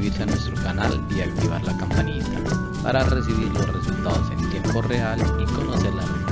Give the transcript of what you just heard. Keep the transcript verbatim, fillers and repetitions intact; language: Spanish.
suscribirse a nuestro canal y activar la campanita para recibir los resultados en tiempo real y conocer la